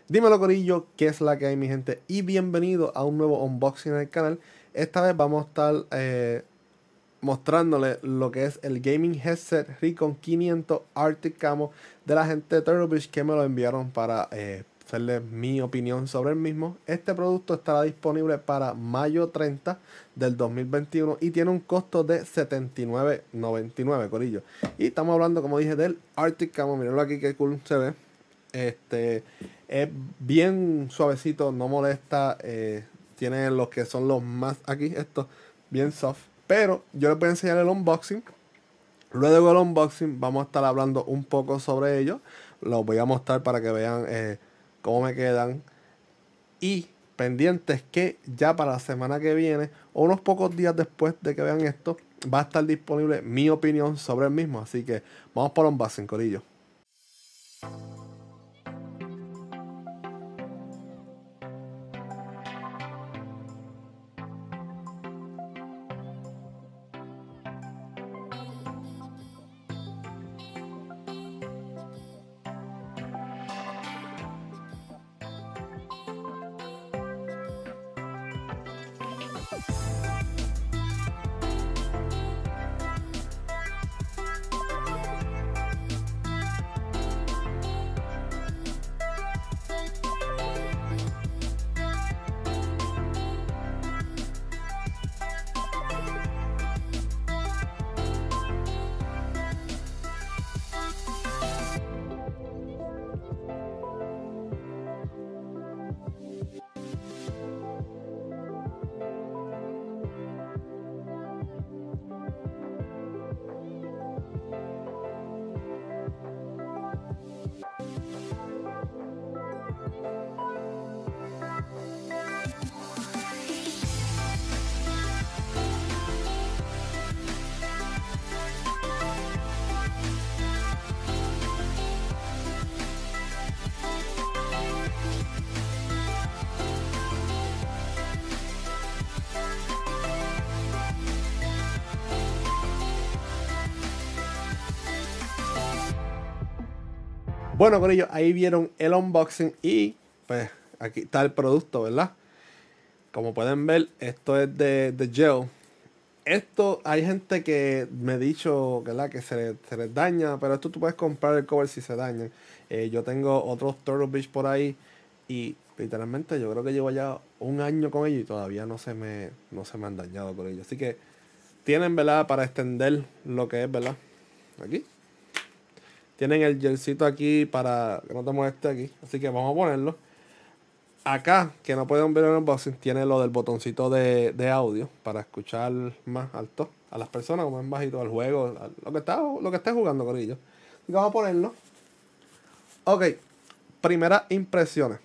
Dímelo corillo, ¿qué es la que hay mi gente? Y bienvenido a un nuevo unboxing en el canal. Esta vez vamos a estar mostrándole lo que es el gaming headset Recon 500 Arctic Camo de la gente de Turtle Beach, que me lo enviaron para hacerle mi opinión sobre el mismo. Este producto estará disponible para mayo 30 del 2021 y tiene un costo de $79.99, corillo. Y estamos hablando, como dije, del Arctic Camo. Mirenlo aquí, que cool se ve. Es bien suavecito, no molesta. Tiene los que son los más aquí, esto bien soft. Pero yo les voy a enseñar el unboxing. Luego del unboxing vamos a estar hablando un poco sobre ello. Los voy a mostrar para que vean cómo me quedan. Y pendientes que ya para la semana que viene, o unos pocos días después de que vean esto, va a estar disponible mi opinión sobre el mismo. Así que vamos por el unboxing, corillo. Bueno, con ello, ahí vieron el unboxing y pues aquí está el producto, ¿verdad? Como pueden ver, esto es de gel. Esto hay gente que me ha dicho, ¿verdad? Que se les daña, pero esto tú puedes comprar el cover si se dañan. Yo tengo otros Turtle Beach por ahí y literalmente yo creo que llevo ya un año con ellos y todavía no se me han dañado con ellos. Así que tienen, ¿verdad? Para extender lo que es, ¿verdad? Aquí. Tienen el gelcito aquí para que no te moleste aquí. Así que vamos a ponerlo. Acá, que no pueden ver en el unboxing, tiene lo del botoncito de audio para escuchar más alto a las personas, como más bajito al juego, lo que esté jugando con ellos. Así que vamos a ponerlo. Ok, primeras impresiones.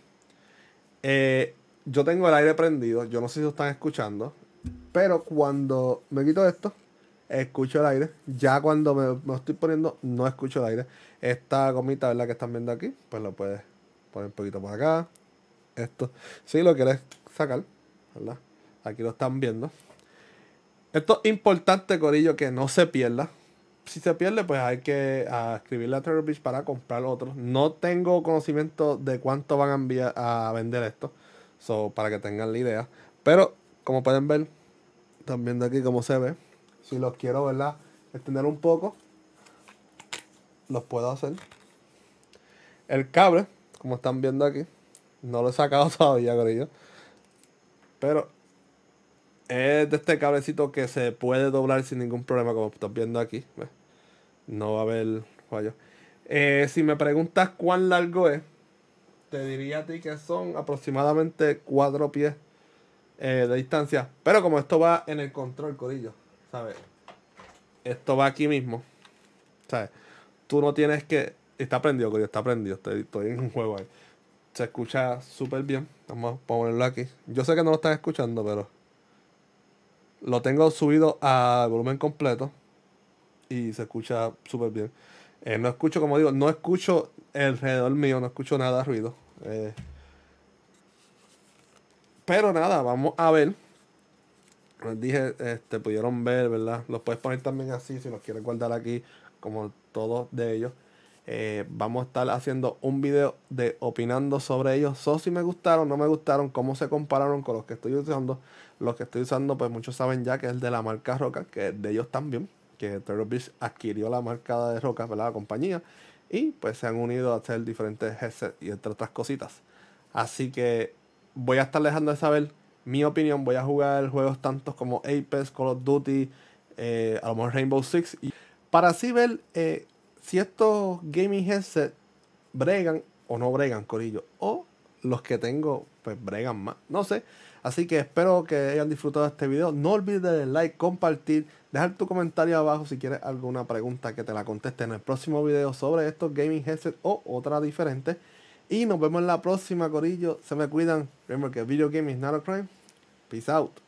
Yo tengo el aire prendido, yo no sé si lo están escuchando, pero cuando me quito esto, escucho el aire. Ya cuando me estoy poniendo, no escucho el aire. Esta gomita, ¿verdad? Que están viendo aquí, pues lo puedes poner un poquito por acá. Esto, si lo quieres sacar, ¿verdad? Aquí lo están viendo. Esto es importante, corillo, que no se pierda. Si se pierde, pues hay que escribirle a Turtle Beach para comprar otro. No tengo conocimiento de cuánto van a enviar a vender esto. So, para que tengan la idea. Pero, como pueden ver, también de aquí cómo se ve. Si los quiero, ¿verdad? Extender un poco, los puedo hacer. El cable, como están viendo aquí, no lo he sacado todavía, corillo. Pero es de este cablecito que se puede doblar sin ningún problema, como estás viendo aquí. ¿Ves? No va a haber fallo. Si me preguntas cuán largo es, te diría a ti que son aproximadamente 4 pies de distancia. Pero como esto va en el control, corillo, ¿sabes? Esto va aquí mismo, ¿sabes? Tú no tienes que... Está prendido, corillo, está prendido. Estoy en un juego ahí. Se escucha súper bien. Vamos a ponerlo aquí. Yo sé que no lo están escuchando, pero lo tengo subido a volumen completo y se escucha súper bien. No escucho, como digo, no escucho alrededor mío, no escucho nada de ruido. Pero nada, vamos a ver. Les dije, pudieron ver, ¿verdad? Los puedes poner también así si los quieres guardar aquí, como todos de ellos. Vamos a estar haciendo un video de opinando sobre ellos. Si me gustaron, no me gustaron, cómo se compararon con los que estoy usando. Los que estoy usando, pues muchos saben ya que es el de la marca Roca, que es de ellos también. Que Turtle Beach adquirió la marca de Roca, ¿verdad? La compañía. Y pues se han unido a hacer diferentes headsets y entre otras cositas. Así que voy a estar dejando de saber mi opinión. Voy a jugar juegos tantos como Apex, Call of Duty, a lo mejor Rainbow Six. Para así ver si estos gaming headsets bregan o no bregan, corillo. O los que tengo, pues bregan más. No sé. Así que espero que hayan disfrutado de este video. No olvides darle like, compartir, dejar tu comentario abajo si quieres alguna pregunta que te la conteste en el próximo video sobre estos gaming headsets o otra diferente. Y nos vemos en la próxima, corillo. Se me cuidan. Remember que video game is not a crime. Peace out.